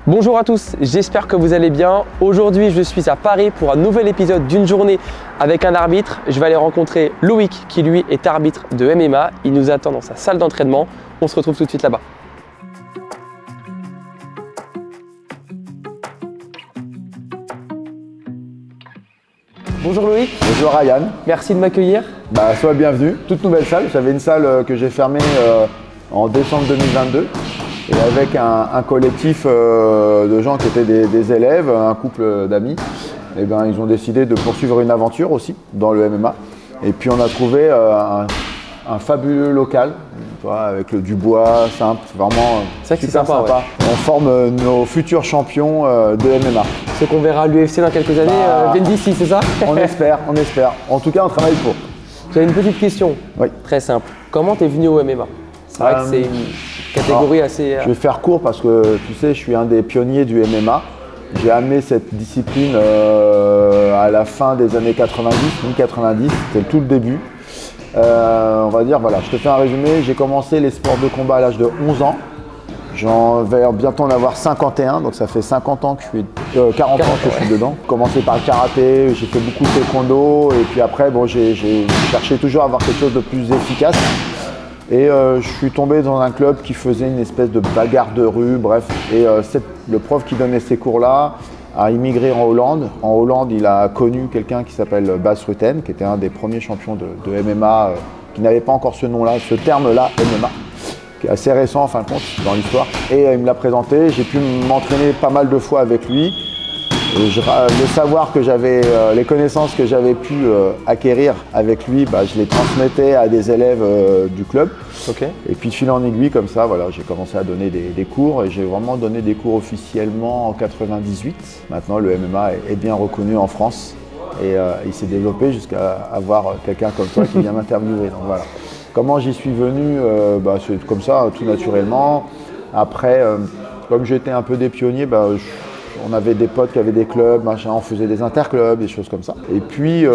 Bonjour à tous, j'espère que vous allez bien. Aujourd'hui, je suis à Paris pour un nouvel épisode d'une journée avec un arbitre. Je vais aller rencontrer Loïc qui lui est arbitre de MMA. Il nous attend dans sa salle d'entraînement. On se retrouve tout de suite là-bas. Bonjour Loïc. Bonjour Ryan. Merci de m'accueillir. Sois bienvenu. Toute nouvelle salle. J'avais une salle que j'ai fermée en décembre 2022. Et avec un collectif de gens qui étaient des élèves, un couple d'amis, et ben, ils ont décidé de poursuivre une aventure aussi dans le MMA. Et puis on a trouvé un fabuleux local, tu vois, avec du bois simple, vraiment super sympa. Ouais. On forme nos futurs champions de MMA. Ce qu'on verra à l'UFC dans quelques années viennent d'ici, c'est ça? On espère. En tout cas, on travaille pour. J'ai une petite question, oui. Très simple. Comment tu es venu au MMA? C'est vrai que c'est une catégorie assez… Je vais faire court parce que tu sais, je suis un des pionniers du MMA. J'ai amené cette discipline à la fin des années 90, mi-90, c'était tout le début. On va dire, voilà, je te fais un résumé. J'ai commencé les sports de combat à l'âge de 11 ans. J'en vais bientôt en avoir 51, donc ça fait 50 ans que je suis, 40 ans que je suis dedans. J'ai commencé par le karaté, j'ai fait beaucoup de taekwondo et puis après, bon, j'ai cherché toujours à avoir quelque chose de plus efficace. Et je suis tombé dans un club qui faisait une espèce de bagarre de rue, bref. Et le prof qui donnait ces cours-là a immigré en Hollande. En Hollande, il a connu quelqu'un qui s'appelle Bas Rutten, qui était un des premiers champions de MMA, qui n'avait pas encore ce nom-là, ce terme-là, MMA, qui est assez récent en fin de compte dans l'histoire. Et il me l'a présenté, j'ai pu m'entraîner pas mal de fois avec lui. Et le savoir que j'avais, les connaissances que j'avais pu acquérir avec lui, je les transmettais à des élèves du club. Okay. Et puis de fil en aiguille, comme ça, voilà, j'ai commencé à donner des cours et j'ai vraiment donné des cours officiellement en 98. Maintenant, le MMA est bien reconnu en France et il s'est développé jusqu'à avoir quelqu'un comme toi qui vient m'interviewer. Donc voilà. Comment j'y suis venu, c'est comme ça, tout naturellement. Après, comme j'étais un peu des pionniers, on avait des potes qui avaient des clubs, machin, on faisait des interclubs, des choses comme ça. Et puis,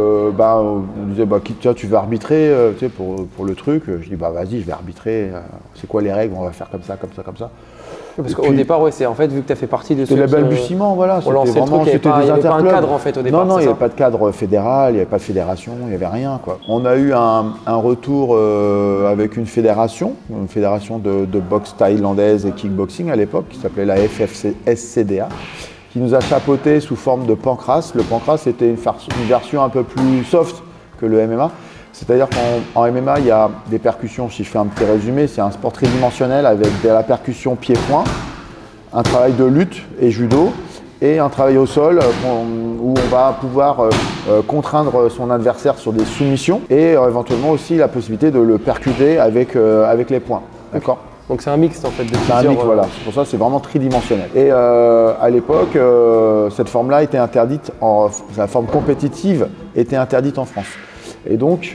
on disait, tiens, tu veux arbitrer pour le truc. Je dis, vas-y, je vais arbitrer. C'est quoi les règles? On va faire comme ça, comme ça, comme ça. Parce qu'au départ, ouais, c'est en fait, vu que tu as fait partie de ce… C'était le balbutiement, voilà. C'était vraiment, il n'y avait pas un cadre en fait au départ. Non, il n'y avait pas de cadre fédéral, il n'y avait pas de fédération, il n'y avait rien, quoi. On a eu un retour avec une fédération de boxe thaïlandaise et kickboxing à l'époque, qui s'appelait la FFSCDA, qui nous a chapeauté sous forme de pancrace. Le pancrace était une version un peu plus soft que le MMA. C'est-à-dire qu'en MMA, il y a des percussions, si je fais un petit résumé, c'est un sport tridimensionnel avec de la percussion pied-point, un travail de lutte et judo, et un travail au sol où on va pouvoir contraindre son adversaire sur des soumissions et éventuellement aussi la possibilité de le percuter avec les poings. D'accord ? Donc c'est un mix en fait de plusieurs… C'est un mix, voilà. C'est pour ça que c'est vraiment tridimensionnel. Et à l'époque, cette forme-là était interdite, la forme compétitive était interdite en France. Et donc,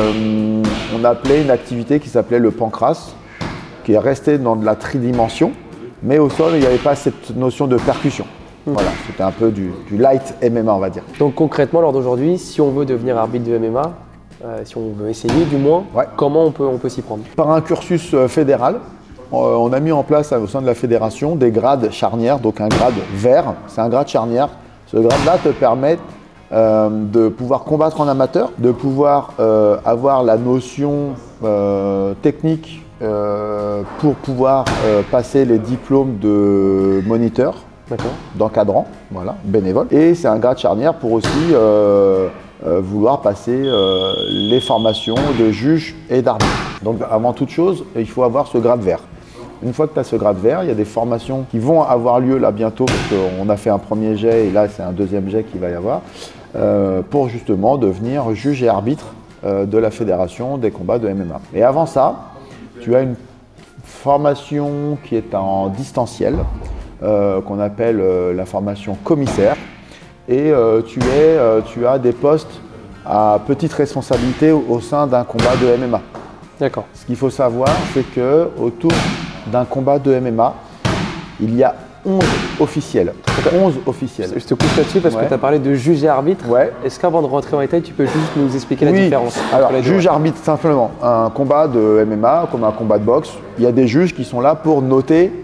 on appelait une activité qui s'appelait le pancrace, qui est resté dans de la tridimension, mais au sol, il n'y avait pas cette notion de percussion. Voilà, c'était un peu du light MMA, on va dire. Donc concrètement, lors d'aujourd'hui, si on veut devenir arbitre de MMA, si on veut essayer du moins, ouais. Comment on peut s'y prendre? Par un cursus fédéral. On a mis en place au sein de la fédération des grades charnières, donc un grade vert, c'est un grade charnière. Ce grade-là te permet de pouvoir combattre en amateur, de pouvoir avoir la notion technique pour pouvoir passer les diplômes de moniteur, d'encadrant, voilà, bénévole. Et c'est un grade charnière pour aussi vouloir passer les formations de juge et d'arbitre. Donc avant toute chose, il faut avoir ce grade vert. Une fois que tu as ce grade vert, il y a des formations qui vont avoir lieu là bientôt, parce qu'on a fait un premier jet et là c'est un deuxième jet qu'il va y avoir, pour justement devenir juge et arbitre de la fédération des combats de MMA. Et avant ça, tu as une formation qui est en distanciel, qu'on appelle la formation commissaire, et tu as des postes à petite responsabilité au sein d'un combat de MMA. D'accord. Ce qu'il faut savoir, c'est qu'autour d'un combat de MMA, il y a 11 officiels. 11 officiels. Je te coupe là-dessus parce que tu as parlé de juge et arbitre. Ouais. Est-ce qu'avant de rentrer en détail, tu peux juste nous expliquer la différence? Alors, juge-arbitre, simplement. Un combat de MMA, comme un combat de boxe, il y a des juges qui sont là pour noter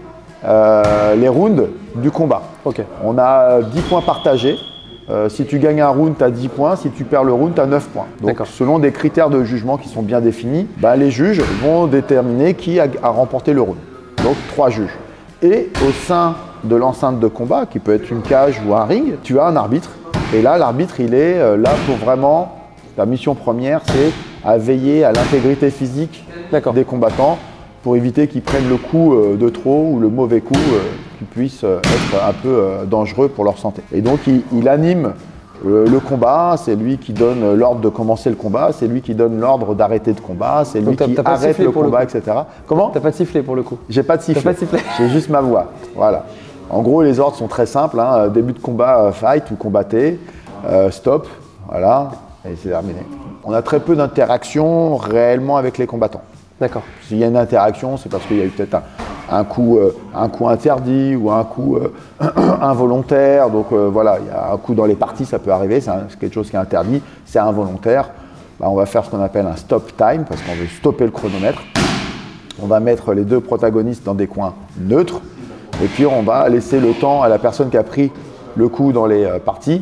les rounds du combat. Ok. On a 10 points partagés. Si tu gagnes un round, tu as 10 points. Si tu perds le round, tu as 9 points. Donc, selon des critères de jugement qui sont bien définis, les juges vont déterminer qui a remporté le round. Donc, 3 juges. Et au sein de l'enceinte de combat, qui peut être une cage ou un ring, tu as un arbitre. Et là, l'arbitre, il est là pour vraiment… La mission première, c'est à veiller à l'intégrité physique des combattants pour éviter qu'ils prennent le coup de trop ou le mauvais coup qui puisse être un peu dangereux pour leur santé. Et donc, il anime le combat, c'est lui qui donne l'ordre de commencer le combat, c'est lui qui donne l'ordre d'arrêter le combat, c'est lui qui arrête le combat, etc. Comment ? T'as pas de sifflet pour le coup ? J'ai pas de sifflet, j'ai juste ma voix. Voilà. En gros, les ordres sont très simples. Hein. Début de combat, fight ou combattez, stop, voilà, et c'est terminé. On a très peu d'interactions réellement avec les combattants. D'accord. S'il y a une interaction, c'est parce qu'il y a eu peut-être un coup interdit ou un coup involontaire. Donc voilà, il y a un coup dans les parties, ça peut arriver, c'est quelque chose qui est interdit, c'est involontaire. On va faire ce qu'on appelle un stop time parce qu'on veut stopper le chronomètre. On va mettre les deux protagonistes dans des coins neutres et puis on va laisser le temps à la personne qui a pris le coup dans les parties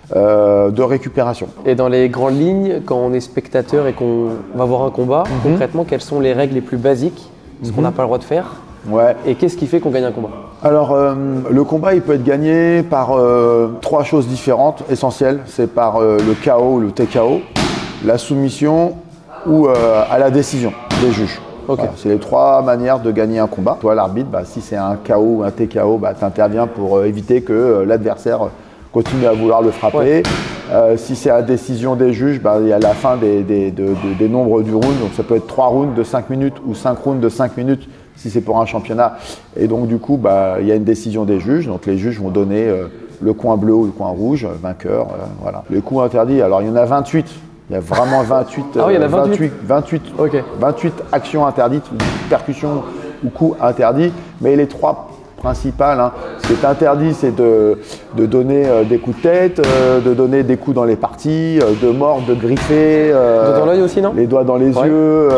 de récupération. Et dans les grandes lignes, quand on est spectateur et qu'on va voir un combat, concrètement, quelles sont les règles les plus basiques, ce qu'on n'a pas le droit de faire, et qu'est-ce qui fait qu'on gagne un combat? Alors, le combat, il peut être gagné par 3 choses différentes, essentielles. C'est par le KO ou le TKO, la soumission ou à la décision des juges. Okay. Voilà, c'est les 3 manières de gagner un combat. Toi, l'arbitre, si c'est un KO ou un TKO, tu interviens pour éviter que l'adversaire continue à vouloir le frapper. Si c'est à décision des juges, il y a la fin des nombres du round. Donc ça peut être 3 rounds de 5 minutes ou 5 rounds de 5 minutes si c'est pour un championnat. Et donc du coup, il y a une décision des juges. Donc les juges vont donner le coin bleu ou le coin rouge, vainqueur. Voilà. Les coups interdits, alors il y en a 28. Il y a vraiment 28, il y en a 28 okay. 28 actions interdites, percussions ou coups interdits. Mais les 3 principales, ce qui est interdit, c'est de donner des coups de tête, de donner des coups dans les parties, de mordre, de griffer. Dans l'œil aussi, non ? Les doigts dans les yeux,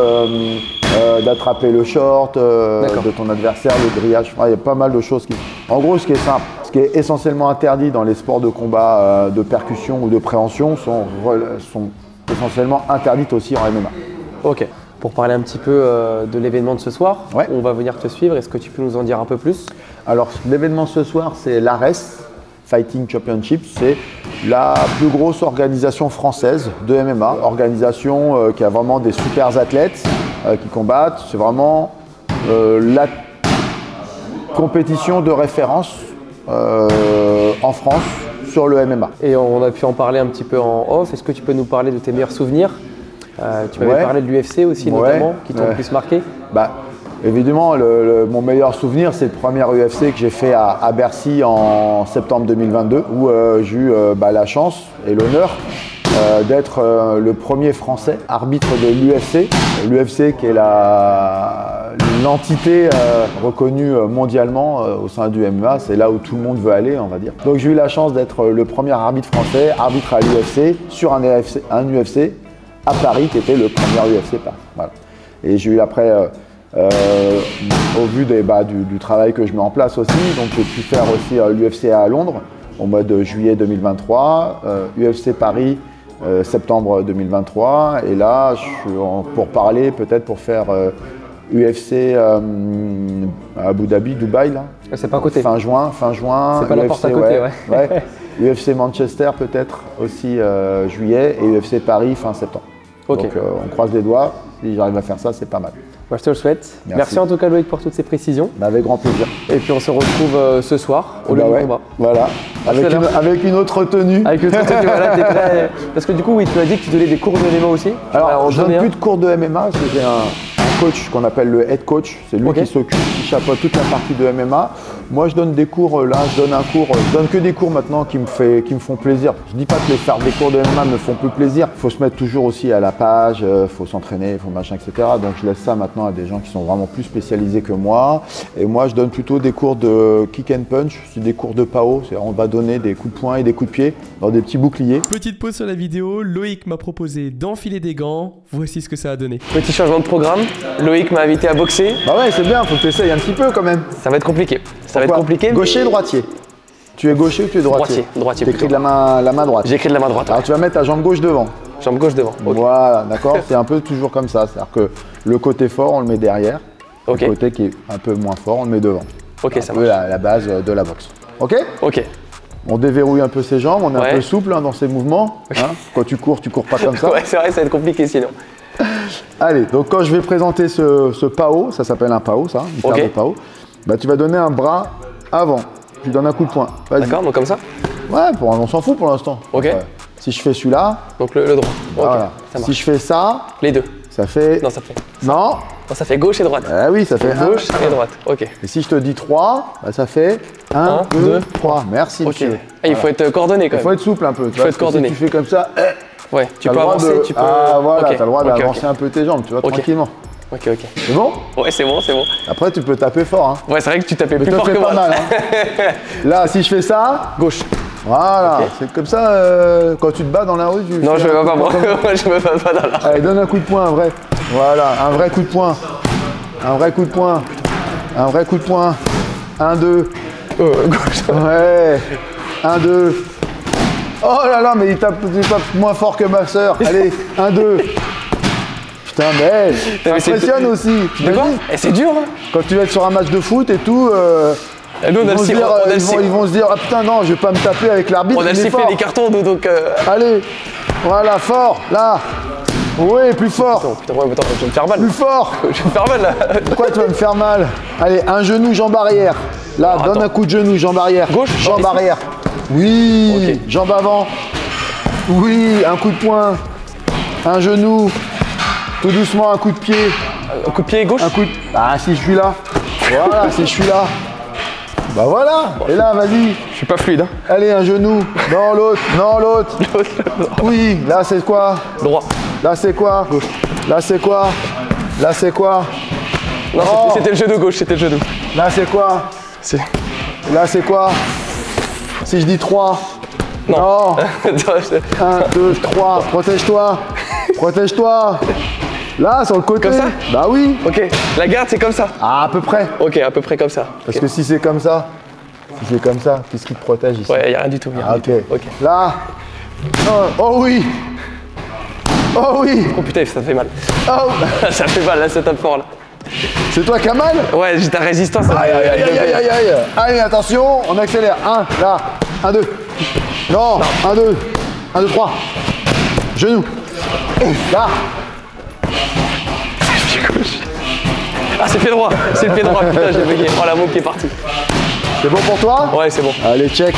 d'attraper le short de ton adversaire, le grillage. Il y a pas mal de choses. En gros, ce qui est simple, ce qui est essentiellement interdit dans les sports de combat de percussion ou de préhension sont essentiellement interdites aussi en MMA. Ok. Pour parler un petit peu de l'événement de ce soir, on va venir te suivre. Est-ce que tu peux nous en dire un peu plus ? Alors, l'événement ce soir, c'est l'ARES Fighting Championship. C'est la plus grosse organisation française de MMA. Organisation qui a vraiment des super athlètes qui combattent. C'est vraiment la compétition de référence en France sur le MMA. Et on a pu en parler un petit peu en off. Est-ce que tu peux nous parler de tes meilleurs souvenirs ? Tu m'avais parlé de l'UFC aussi notamment, qui t'ont le plus marqué. Évidemment, mon meilleur souvenir, c'est le premier UFC que j'ai fait à Bercy en septembre 2022, où j'ai eu la chance et l'honneur d'être le premier Français arbitre de l'UFC. L'UFC qui est l'entité reconnue mondialement au sein du MMA, c'est là où tout le monde veut aller, on va dire. Donc j'ai eu la chance d'être le premier arbitre français, arbitre à l'UFC, sur un UFC à Paris, qui était le premier UFC Paris. Voilà. Et j'ai eu après, au vu du travail que je mets en place aussi, donc j'ai pu faire aussi l'UFC à Londres au mois de juillet 2023, UFC Paris septembre 2023, et là je suis pour parler peut-être pour faire UFC à Abu Dhabi, Dubaï là. C'est pas à côté. Fin juin. C'est pas la porte à côté, ouais. UFC Manchester peut-être aussi juillet et UFC Paris fin septembre. Okay. Donc on croise les doigts, si j'arrive à faire ça, c'est pas mal. Moi je te le souhaite. Merci en tout cas Loïc pour toutes ces précisions. Avec grand plaisir. Et puis on se retrouve ce soir au lieu du combat. Voilà, avec une autre tenue. Avec une autre tenue, voilà, t'es prêt. Parce que du coup, tu m'as dit que tu donnais des cours de MMA aussi. Alors je donne plus de cours de MMA, parce que j'ai un coach qu'on appelle le head coach, c'est lui qui s'occupe, qui chapeaute toute la partie de MMA. Moi, je donne des cours, là, je donne que des cours maintenant qui me font plaisir. Je dis pas que faire des cours de MMA me font plus plaisir. Il faut se mettre toujours aussi à la page, faut s'entraîner, faut machin, etc. Donc, je laisse ça maintenant à des gens qui sont vraiment plus spécialisés que moi. Et moi, je donne plutôt des cours de kick and punch, c'est des cours de PAO. On va donner des coups de poing et des coups de pied dans des petits boucliers. Petite pause sur la vidéo, Loïc m'a proposé d'enfiler des gants. Voici ce que ça a donné. Petit changement de programme. Loïc m'a invité à boxer. Bah ouais, c'est bien, faut que tu essayes un petit peu quand même. Ça va être compliqué. Ça va être compliqué. Gaucher, droitier. Tu es gaucher ou tu es droitier? Droitier. T'écris de la main droite. J'écris de la main droite. Alors tu vas mettre ta jambe gauche devant. Jambe gauche devant. Okay. Voilà, d'accord. C'est un peu toujours comme ça. C'est-à-dire que le côté fort, on le met derrière. Okay. Le côté qui est un peu moins fort, on le met devant. Ok, ça marche. C'est un peu la base de la boxe. Ok? Ok. On déverrouille un peu ses jambes, on est un peu souple dans ses mouvements. Hein. Quand tu cours pas comme ça. Ouais, c'est vrai, ça va être compliqué sinon. Allez, donc quand je vais présenter ce PAO, ça s'appelle un PAO, ça, une paire de PAO, bah, tu vas donner un bras avant. Tu donnes un coup de poing. D'accord, donc comme ça? Ouais, on s'en fout pour l'instant. Ok. Si je fais celui-là. Donc le droit. Voilà. Okay, si je fais ça. Les deux. Ça fait. Non, ça fait. Non. Non, ça fait gauche et droite. Ah oui, ça fait gauche et droite. Ok. Et si je te dis 3, bah, ça fait 1, 2, 3. Merci, monsieur. Il faut être coordonné quand même. Il faut être souple un peu. Il faut être coordonné. Si tu fais comme ça. Ouais, tu peux avancer, tu peux. Ah voilà, t'as le droit d'avancer un peu tes jambes, tu vois, tranquillement. Ok. C'est bon? Ouais, c'est bon. Après, tu peux taper fort. Hein. Ouais, c'est vrai que tu tapais plus fort que moi. Pas mal, hein. Là, si je fais ça. Gauche. Voilà, c'est comme ça quand tu te bats dans la rue. Non, je me bats pas, moi. Je me bats pas dans la rue. Allez, donne un coup de poing, un vrai. Voilà, un vrai coup de poing. Un vrai coup de poing. Un vrai coup de poing. 1, 2. Gauche. Ouais. 1, 2. Oh là là, mais il tape moins fort que ma soeur. Allez, 1, 2. Putain, mais ça impressionne aussi. De quoi? Et c'est dur, hein. Quand tu vas être sur un match de foot et tout, nous, ils vont se dire ah putain non, je vais pas me taper avec l'arbitre. On a sifflé les cartons, nous, donc. Allez, voilà, fort, là. Oui, plus fort. Putain, ouais, attends, je vais me faire mal. Plus fort. Je vais me faire mal là. Pourquoi tu vas me faire mal? Allez, un genou, jambe arrière. Là, alors, donne un coup de genou, jambe arrière. Gauche, jambe arrière. Oui, okay. Jambe avant. Oui, un coup de poing. Un genou. Tout doucement, un coup de pied. Un coup de pied gauche. Un coup de... Ah, si je suis là. Voilà, si je suis là. Bah voilà. Et là, vas-y. Je suis pas fluide. Hein. Allez, un genou. Non, l'autre. Non, l'autre. Oui, là, c'est quoi? Droit. Là, c'est quoi? Gauche. Là, c'est quoi? Là, c'est quoi? Non, c'était le genou gauche, c'était le genou. Là, c'est quoi? Là, c'est quoi? Si je dis 3. Non. 1, 2, 3. Protège-toi. Protège-toi. Là, sur le côté. Comme ça? Bah oui. Ok. La garde, c'est comme ça? Ah, à peu près. Ok, à peu près comme ça. Parce que si c'est comme ça, qu'est-ce qui te protège ici? Ouais, il n'y a rien du tout. Ok. Là. Oh oui. Oh oui. Oh putain, ça fait mal. Oh. Ça fait mal, là, ça tape fort, là. C'est toi qui as mal? Ouais, j'ai ta résistance. Aïe. Allez, attention, on accélère. 1, là. 1, 2. Non. 1, 2. 1, 2, 3. Genou. Là. Ah, c'est le pied droit. C'est le pied droit. Putain, j'ai bugué. Oh, la mot qui est partie. C'est bon pour toi? Ouais, c'est bon. Allez, check.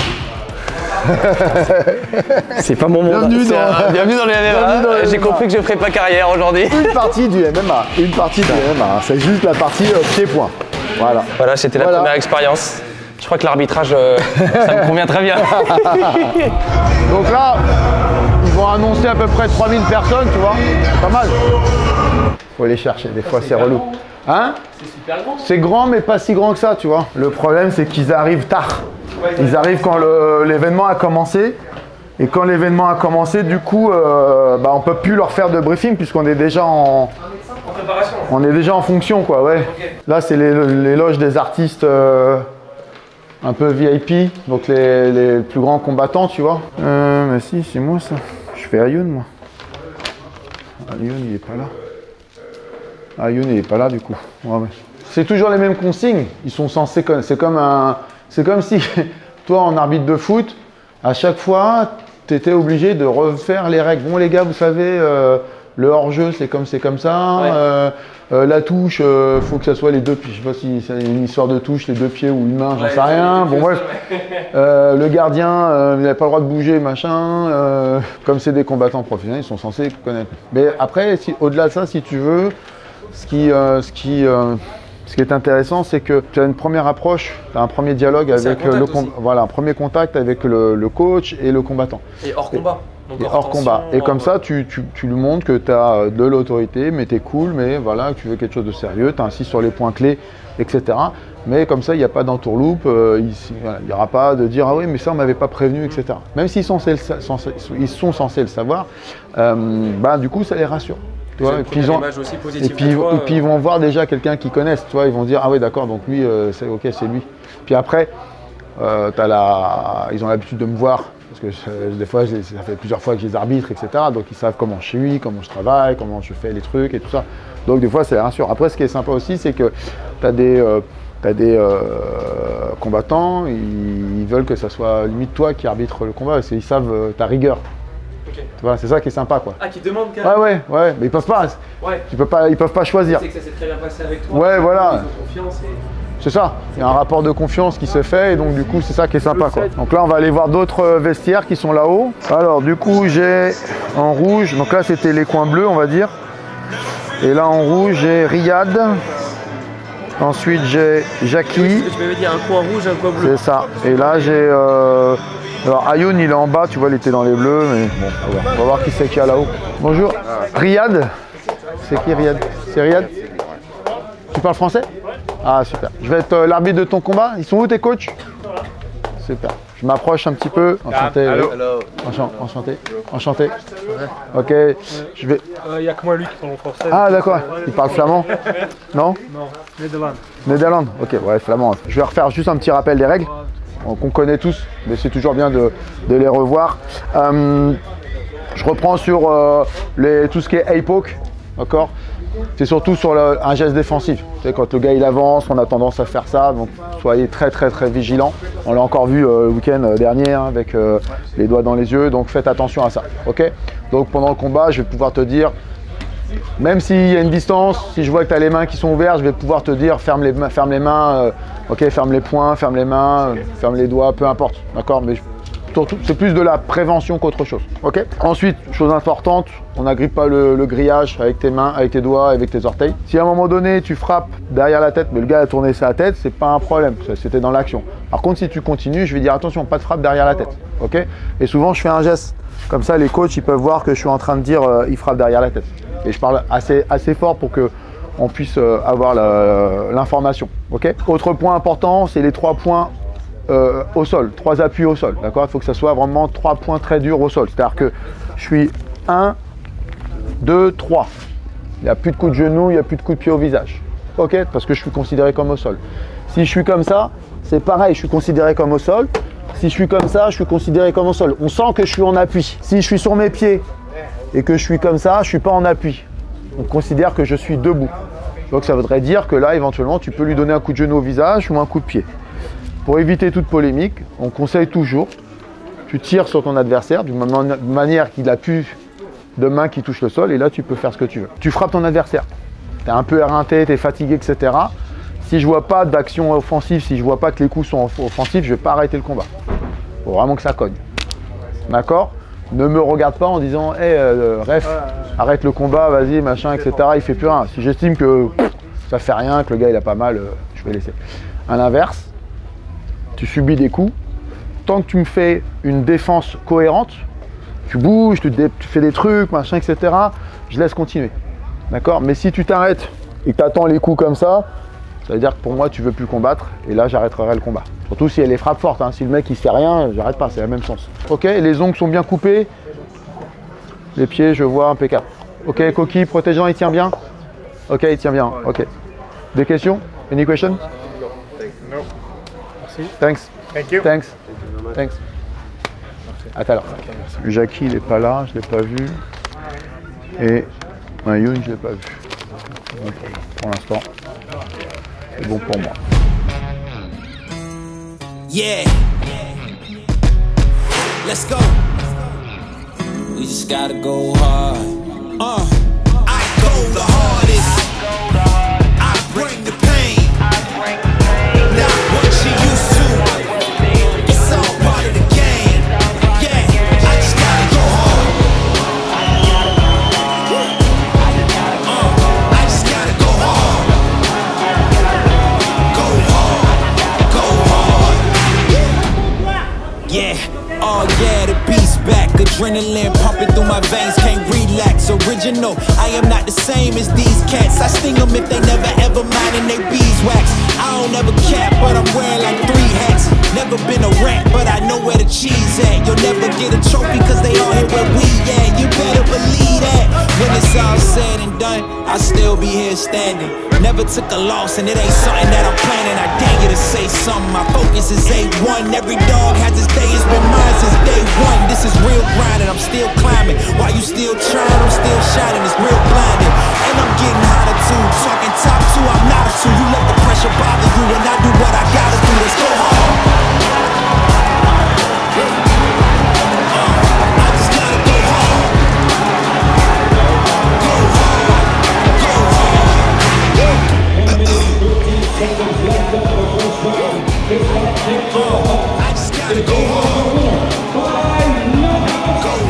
C'est pas mon monde. Bienvenue dans le MMA. J'ai compris que je ferais pas carrière aujourd'hui. Une partie du MMA. C'est juste la partie pied-point. Voilà. Voilà, c'était la première expérience. Je crois que l'arbitrage, ça me convient très bien. Donc là, ils vont annoncer à peu près 3000 personnes, tu vois. Pas mal. Faut les chercher, des fois c'est relou. Hein? C'est super grand. C'est grand, mais pas si grand que ça, tu vois. Le problème, c'est qu'ils arrivent tard. Ils arrivent quand l'événement a commencé. Et quand l'événement a commencé, du coup, on peut plus leur faire de briefing puisqu'on est déjà en préparation. On est déjà en fonction, quoi, ouais. Okay. Là, c'est les loges des artistes un peu VIP, donc les plus grands combattants, tu vois. Mais si, c'est moi ça. Je fais Ayun, moi. Ayun, il est pas là. Ayun, il est pas là, du coup. Ouais. C'est toujours les mêmes consignes. Ils sont censés. C'est comme si, toi, en arbitre de foot, à chaque fois, tu étais obligé de refaire les règles. Bon, les gars, vous savez, le hors-jeu, c'est comme ça. Ouais. La touche, faut que ça soit les deux pieds. Je sais pas si c'est une histoire de touche, les deux pieds ou une main, j'en sais rien. Bon, bref. Le gardien, il n'a pas le droit de bouger, machin. Comme c'est des combattants professionnels, ils sont censés connaître. Mais après, au-delà de ça, si tu veux, ce Ce qui est intéressant, c'est que tu as une première approche, tu as un premier dialogue avec un premier contact avec le coach et le combattant. Et hors combat. Et hors combat. Et comme ça, tu lui montres que tu as de l'autorité, mais tu es cool, mais voilà, tu veux quelque chose de sérieux, tu insistes sur les points clés, etc. Mais comme ça, il n'y a pas d'entourloupe, il n'y aura pas de dire « Ah oui, mais ça, on ne m'avait pas prévenu, etc. » Même s'ils sont censés le savoir, du coup, ça les rassure. Tu vois, et puis ils vont voir déjà quelqu'un qu'ils connaissent, tu vois, ils vont dire « Ah oui, d'accord, donc lui, c'est ok, c'est lui. » Puis après, ils ont l'habitude de me voir, parce que des fois, ça fait plusieurs fois que je les arbitre, etc. Donc ils savent comment je suis, comment je travaille, comment je fais les trucs et tout ça. Donc des fois, ça les rassure. Après, ce qui est sympa aussi, c'est que tu as des combattants, ils veulent que ça soit limite toi qui arbitre le combat, parce qu'ils savent ta rigueur. Okay. Tu vois, c'est ça qui est sympa, quoi. Ah, qui demandent carrément. Ouais, mais ils peuvent pas. Ouais. Ils peuvent pas choisir. Tu sais que ça s'est très bien passé avec toi. Ouais, voilà. Ils ont confiance et... C'est ça. Il y a un rapport de confiance qui se fait et donc du coup, c'est ça qui est sympa, quoi. Donc là, on va aller voir d'autres vestiaires qui sont là-haut. Alors, du coup, j'ai en rouge. Donc là, c'était les coins bleus, on va dire. Et là, en rouge, j'ai Riyad. Ensuite, j'ai Jackie. Tu m'avais dit un coin rouge, un coin bleu. C'est ça. Et là, j'ai... Alors, Ayoun, il est en bas. Tu vois, il était dans les bleus. Mais bon, on va voir qui c'est qu'il y a là-haut. Bonjour. Riyad. C'est qui, Riyad? C'est Riyad? Tu parles français? Ah, super. Je vais être l'arbitre de ton combat. Ils sont où tes coachs? Super. Je m'approche un petit peu. Enchanté. Enchanté. Enchanté. Ok. Je vais... Il n'y a que moi lui qui parle français. Ah, d'accord. Il parle flamand? Non? Non, Néderlande. Néderlande? Ok, ouais, flamand. Je vais refaire juste un petit rappel des règles qu'on connaît tous, mais c'est toujours bien de les revoir. Je reprends sur tout ce qui est A-poke, d'accord? C'est surtout sur un geste défensif. Tu sais, quand le gars il avance, on a tendance à faire ça, donc soyez très vigilants. On l'a encore vu le week-end dernier hein, avec les doigts dans les yeux, donc faites attention à ça. Ok? Donc pendant le combat, je vais pouvoir te dire, même s'il y a une distance, si je vois que tu as les mains qui sont ouvertes, je vais pouvoir te dire ferme les mains, ok, ferme les poings, ferme les mains, ferme les doigts, peu importe. D'accord? Mais c'est plus de la prévention qu'autre chose. Ok? Ensuite, chose importante, on n'agrippe pas le grillage avec tes mains, avec tes doigts, avec tes orteils. Si à un moment donné tu frappes derrière la tête, mais le gars a tourné sa tête, c'est pas un problème, c'était dans l'action. Par contre, si tu continues, je vais dire attention, pas de frappe derrière la tête. Ok? Et souvent, je fais un geste. Comme ça, les coachs ils peuvent voir que je suis en train de dire il frappe derrière la tête. Et je parle assez fort pour que on puisse avoir l'information. Ok? Autre point important, c'est les 3 points. Au sol, 3 appuis au sol, d'accord? Il faut que ça soit vraiment 3 points très durs au sol. C'est-à-dire que je suis 1, 2, 3. Il n'y a plus de coups de genou, il n'y a plus de coups de pied au visage. Ok? Parce que je suis considéré comme au sol. Si je suis comme ça, c'est pareil, je suis considéré comme au sol. Si je suis comme ça, je suis considéré comme au sol. On sent que je suis en appui. Si je suis sur mes pieds et que je suis comme ça, je ne suis pas en appui. On considère que je suis debout. Donc ça voudrait dire que là, éventuellement, tu peux lui donner un coup de genou au visage ou un coup de pied. Pour éviter toute polémique, on conseille toujours, tu tires sur ton adversaire d'une manière qu'il a plus de mains qui touchent le sol et là tu peux faire ce que tu veux. Tu frappes ton adversaire, tu es un peu éreinté, tu es fatigué, etc. Si je vois pas d'action offensive, si je vois pas que les coups sont offensifs, je vais pas arrêter le combat. Il faut vraiment que ça cogne. D'accord? Ne me regarde pas en disant hey, ref, arrête le combat, vas-y, machin, etc. Il fait plus rien. Si j'estime que ça fait rien, que le gars il a pas mal, je vais laisser. À l'inverse, tu subis des coups, tant que tu me fais une défense cohérente, tu bouges, tu fais des trucs, machin, etc., je laisse continuer. D'accord? Mais si tu t'arrêtes et que tu attends les coups comme ça veut dire que pour moi, tu veux plus combattre et là, j'arrêterai le combat. Surtout si elle est frappe forte, hein. Si le mec il fait rien, j'arrête pas, c'est la même sens. Ok, les ongles sont bien coupés, les pieds, je vois, impeccable. Ok, coquille, protégeant, il tient bien? Ok, il tient bien, ok. Des questions? Any questions? No. Merci. Thanks. Thank you. Thanks. Thanks. À tout à l'heure. Jackie, il n'est pas là, je ne l'ai pas vu. Et Ayoun, je ne l'ai pas vu. Donc, pour l'instant, c'est bon pour moi. Yeah. Let's go. We just gotta go hard. I go the hardest. I bring the pain. Not what you used to. It's all part of the game. Yeah, I just gotta go hard. I just gotta go hard. Yeah, oh yeah, the beast back. Adrenaline pumping through my veins, can't relax. Original, I am not the same as these cats. I sting them if they never ever mindin' they beeswax. I don't ever cap, but I'm wearing like 3 hats. Never been a rat, but I know where the cheese at. You'll never get a trophy, cause they all here where we at. You better believe that. When it's all said and done, I'll still be here standing. Never took a loss, and it ain't something that I'm planning. I dare you to say something, my focus is A1. Every dog has its day, it's been mine since day one. This is real grind, and I'm still climbing. While you still trying, I'm still shining, it's real blinding. And I'm getting hotter too, talking top 2, I'm not a 2. You let the pressure bother you, and I do what I gotta do, let's go hard. I just gotta go hard. Go hard, go hard. I just gotta go hard. Go hard, go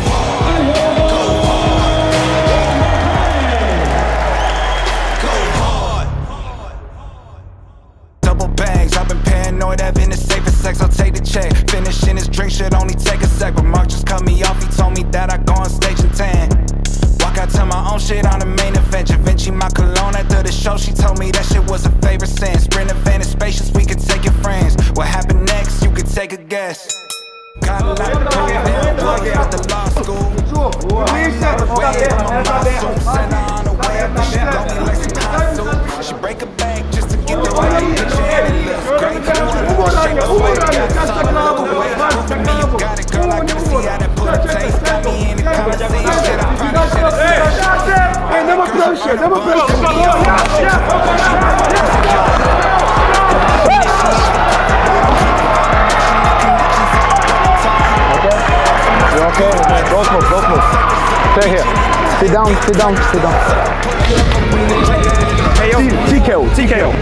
hard. Go hard. Double bags, I've been paranoid, having the safest sex, I'll take the check. Finishing this drink should only take a sec, but Mark just cut me off, he told me that I go on stage in 10. Walk out to my own shit on the main event. Givenchy my cologne after the show, she told me that shit was a favorite sin. Sprint event is spacious, we could take it friends. What happened next, you could take a guess. Got a lot of prove down, blood at the law school. I'm not away, I'm a muscle. Send her on the way, but she blow me like some hot soup. She break a bank just to get the right picture, and it looks great. You wanna shake a sway, got something to look away. Proving me you got it, girl, I gotta see how that put a taste. Got me in the conversation, shit, I probably should've said. Hey, never pressure, never pressure. You okay? Don't move, don't move. Stay here. Sit down, sit down, sit down. TKO, TKO.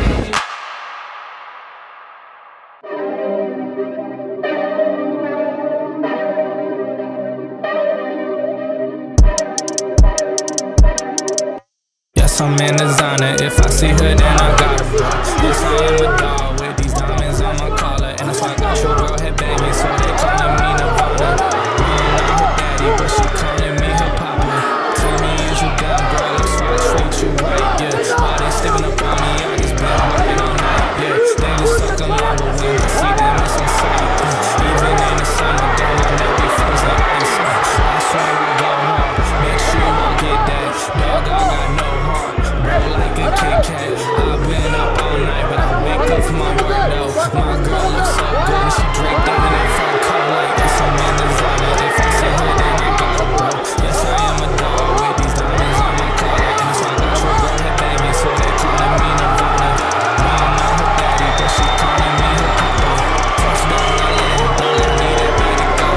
Yes, I'm in designer. If I see her, then I gotta run. Yes, I am a dog with these diamonds on my collar. And that's why I got your girl head baby, so they calling me Nirvana. I'm not her daddy, but she calling me her papa. Tell me, is you down, girl? That's why I treat you right, yeah. Why they stepping up on me? I just been working all night, yeah. They just suck on my but when I see them, it's on sight. Even in the summer, girl, my neck be frozen like ice. I swear I go hard. Make sure you won't get that. Dog, I got no heart. Bro, like a Kit Kat. I've been up all night, but I wake up for my work though. My girl looks so good, and she draped up in that fur coat like this. I'm in designer. If I see her, then I gotta blow. Yes, I am a dog with these diamonds on my collar. And so I got your girl head baby, so they calling me Nirvana. No, I'm not her daddy, but she calling me her papa. First dog I let, don't let me that baby go.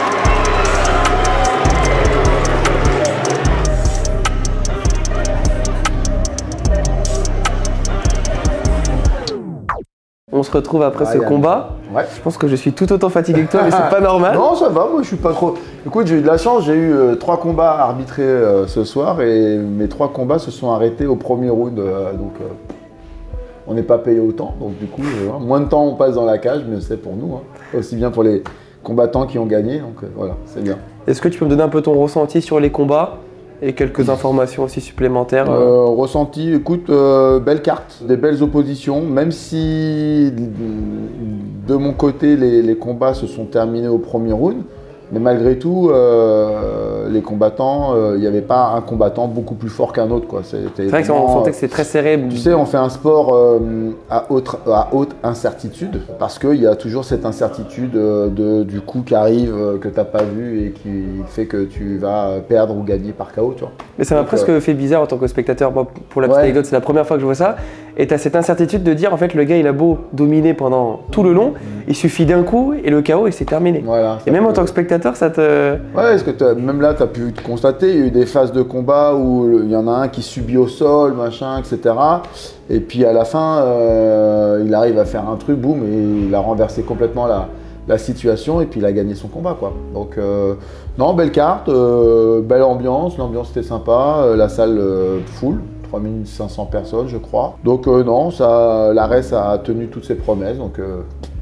On se retrouve après ce Yann. combat. Ouais. Je pense que je suis tout autant fatigué que toi, mais c'est pas normal. Non, ça va, moi je suis pas trop. Écoute, j'ai eu de la chance, j'ai eu 3 combats arbitrés ce soir et mes 3 combats se sont arrêtés au premier round. Donc on n'est pas payé autant. Donc du coup, moins de temps on passe dans la cage, mieux c'est pour nous. Hein. Aussi bien pour les combattants qui ont gagné. Donc voilà, c'est bien. Est-ce que tu peux me donner un peu ton ressenti sur les combats et quelques informations aussi supplémentaires Ressenti, écoute, belle carte, des belles oppositions, même si de mon côté les combats se sont terminés au premier round, mais malgré tout, les combattants, il n'y avait pas un combattant beaucoup plus fort qu'un autre, quoi. C'est vrai qu'on sentait que c'est très serré. Tu sais, on fait un sport à haute incertitude, parce qu'il y a toujours cette incertitude du coup qui arrive, que tu n'as pas vu et qui fait que tu vas perdre ou gagner par KO, tu vois. Mais ça m'a presque fait bizarre en tant que spectateur. Moi, pour la petite anecdote, c'est la première fois que je vois ça. Et tu as cette incertitude de dire, en fait, le gars, il a beau dominer pendant tout le long, il suffit d'un coup et le KO, et c'est terminé. Voilà, et même en tant que spectateur, ça te... Ouais, parce que même là, tu as pu constater, il y a eu des phases de combat où il y en a un qui subit au sol, machin, etc. Et puis à la fin, il arrive à faire un truc, boum, et il a renversé complètement la situation et puis il a gagné son combat, quoi. Donc, non, belle carte, belle ambiance, l'ambiance était sympa, la salle full. 3500 personnes, je crois. Donc non, l'ARES a tenu toutes ses promesses, donc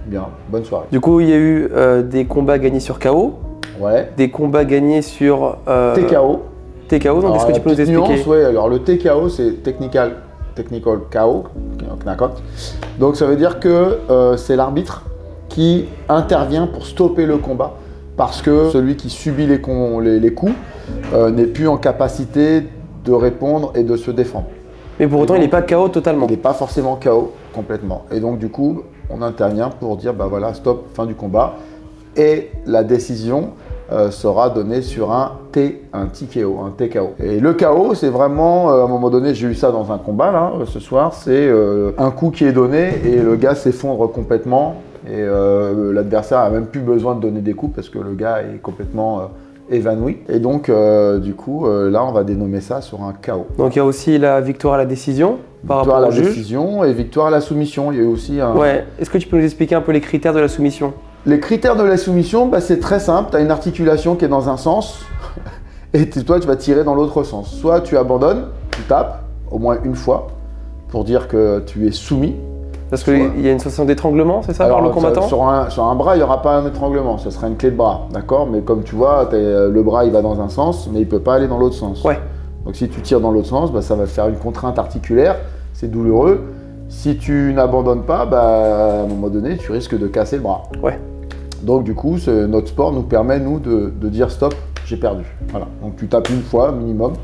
Bien, bonne soirée. Du coup, il y a eu des combats gagnés sur KO, Ouais. des combats gagnés sur TKO. TKO, donc est-ce que tu peux nous expliquer? Ouais, alors le TKO, c'est Technical KO, knockout. Donc ça veut dire que c'est l'arbitre qui intervient pour stopper le combat parce que celui qui subit les coups n'est plus en capacité de répondre et de se défendre. Mais pour autant, il n'est pas KO totalement. Il n'est pas forcément KO complètement. Et donc du coup, on intervient pour dire bah voilà, stop, fin du combat. Et la décision sera donnée sur un TKO, un TKO. Et le KO, c'est vraiment, à un moment donné, j'ai eu ça dans un combat là, ce soir, c'est un coup qui est donné et le gars s'effondre complètement. Et l'adversaire a même plus besoin de donner des coups parce que le gars est complètement évanoui. Et donc, du coup, là, on va dénommer ça sur un KO. Donc il y a aussi la victoire à la décision par Victoire à rapport la au juge. décision et victoire à la soumission. Il y a eu aussi un... Ouais. Est-ce que tu peux nous expliquer un peu les critères de la soumission? Les critères de la soumission, bah, c'est très simple. Tu as une articulation qui est dans un sens et toi, tu vas tirer dans l'autre sens. Soit tu abandonnes, tu tapes au moins une fois pour dire que tu es soumis. Parce qu'il y a une sensation d'étranglement, c'est ça, par le combattant? Sur un bras, il n'y aura pas un étranglement, ce sera une clé de bras, d'accord? Mais comme tu vois, le bras, il va dans un sens, mais il ne peut pas aller dans l'autre sens. Ouais. Donc si tu tires dans l'autre sens, bah, ça va faire une contrainte articulaire, c'est douloureux. Si tu n'abandonnes pas, bah, à un moment donné, tu risques de casser le bras. Ouais. Donc du coup, notre sport nous permet, nous, de dire stop, j'ai perdu. Voilà. Donc tu tapes une fois minimum.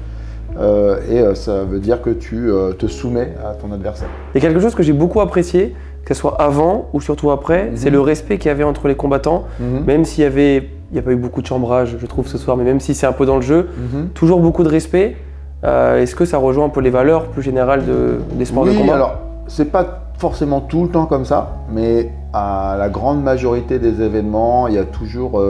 Ça veut dire que tu te soumets à ton adversaire. Il y a quelque chose que j'ai beaucoup apprécié, que ce soit avant ou surtout après, c'est le respect qu'il y avait entre les combattants, même s'il il n'y a pas eu beaucoup de chambrage, je trouve, ce soir, mais même si c'est un peu dans le jeu, toujours beaucoup de respect. Est-ce que ça rejoint un peu les valeurs plus générales des sports de combat? Alors, c'est pas forcément tout le temps comme ça, mais à la grande majorité des événements, il y a toujours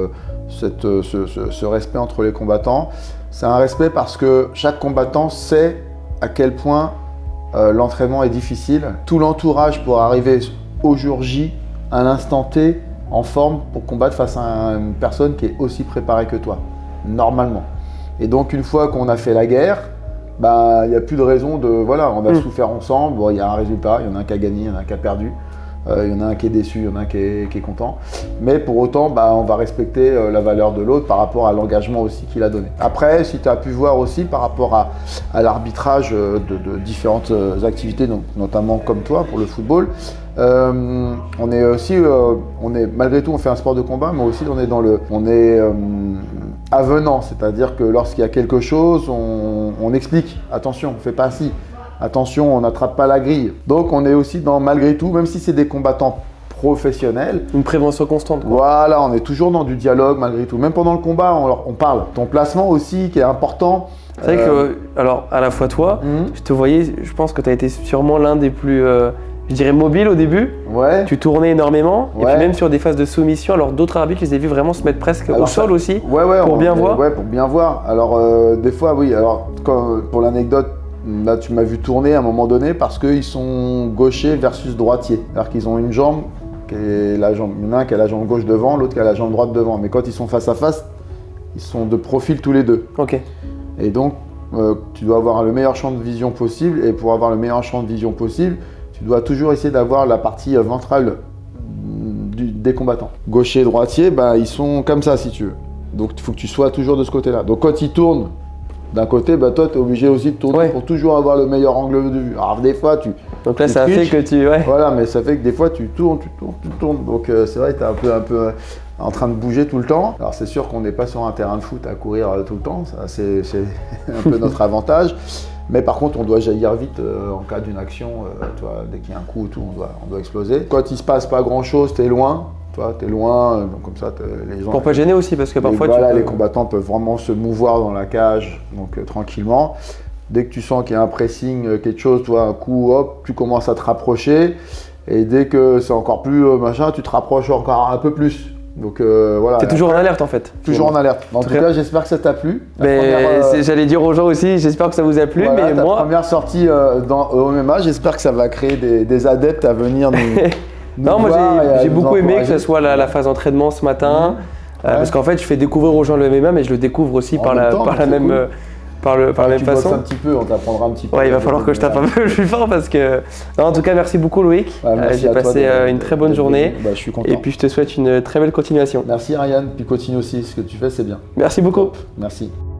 ce respect entre les combattants. C'est un respect parce que chaque combattant sait à quel point l'entraînement est difficile. Tout l'entourage pour arriver au jour J, à l'instant T, en forme pour combattre face à une personne qui est aussi préparée que toi, normalement. Et donc une fois qu'on a fait la guerre, bah, il n'y a plus de raison de... Voilà, on a souffert ensemble, bon, il y a un résultat, il y en a un qui a gagné, il y en a un qui a perdu. Il y en a un qui est déçu, il y en a un qui est content. Mais pour autant, bah, on va respecter la valeur de l'autre par rapport à l'engagement aussi qu'il a donné. Après, si tu as pu voir aussi par rapport à l'arbitrage de différentes activités, donc, notamment comme toi pour le football, on est aussi, malgré tout, on fait un sport de combat, mais aussi on est avenant, c'est-à-dire que lorsqu'il y a quelque chose, on explique. Attention, on ne fait pas ci. Attention, on n'attrape pas la grille. Donc on est aussi malgré tout, même si c'est des combattants professionnels. Une prévention constante, quoi. Voilà, on est toujours dans du dialogue malgré tout. Même pendant le combat, on parle. Ton placement aussi qui est important. C'est vrai que, alors à la fois toi, je te voyais, je pense que tu as été sûrement l'un des plus, je dirais, mobiles au début. Ouais. Tu tournais énormément. Ouais. Et puis même sur des phases de soumission, alors d'autres arbitres, je les ai vus vraiment se mettre presque au sol aussi. Pour bien voir. Ouais, pour bien voir. Alors des fois, oui. Alors pour l'anecdote, là, tu m'as vu tourner à un moment donné parce qu'ils sont gauchers versus droitiers. C'est-à-dire qu'ils ont une jambe qui est la jambe. Il y en a un qui a la jambe gauche devant, l'autre qui a la jambe droite devant. Mais quand ils sont face à face, ils sont de profil tous les deux. Ok. Et donc, tu dois avoir le meilleur champ de vision possible. Et pour avoir le meilleur champ de vision possible, tu dois toujours essayer d'avoir la partie ventrale des combattants. Gaucher, droitier, bah, ils sont comme ça si tu veux. Donc, il faut que tu sois toujours de ce côté-là. Donc, quand ils tournent d'un côté, bah, toi, tu es obligé aussi de tourner pour toujours avoir le meilleur angle de vue. Alors, des fois, donc là, ça a fait que tu... Ouais. Voilà, mais ça fait que des fois, tu tournes. Donc, c'est vrai que tu es un peu en train de bouger tout le temps. Alors, c'est sûr qu'on n'est pas sur un terrain de foot à courir tout le temps. Ça, c'est un peu notre avantage. Mais par contre, on doit jaillir vite en cas d'une action. Dès qu'il y a un coup, on doit exploser. Quand il ne se passe pas grand-chose, tu es loin. Tu es loin, donc comme ça, les gens... Pour pas gêner aussi, parce que parfois... Les combattants peuvent vraiment se mouvoir dans la cage, donc tranquillement. Dès que tu sens qu'il y a un pressing, quelque chose, un coup, hop, tu commences à te rapprocher. Et dès que c'est encore plus machin, tu te rapproches encore un peu plus. Donc voilà. T'es toujours en alerte en fait. Toujours en alerte. En tout cas, j'espère que ça t'a plu. J'allais dire aux gens aussi, j'espère que ça vous a plu. Voilà, mais moi, première sortie au MMA, j'espère que ça va créer des adeptes à venir nous... Non, moi j'ai beaucoup aimé que ce soit la phase d'entraînement ce matin, parce qu'en fait je fais découvrir aux gens le MMA, mais je le découvre aussi par la par la même Tu bosses façon. un petit peu, on t'apprendra un petit peu. Ouais, il va falloir que je tape un peu plus fort parce que. Non, en tout cas, merci beaucoup, Loïc. Ouais, merci J'ai à toi passé une très bonne journée. Bah, je suis content. Et puis, je te souhaite une très belle continuation. Merci Ryan, puis continue aussi, ce que tu fais, c'est bien. Merci beaucoup. Merci.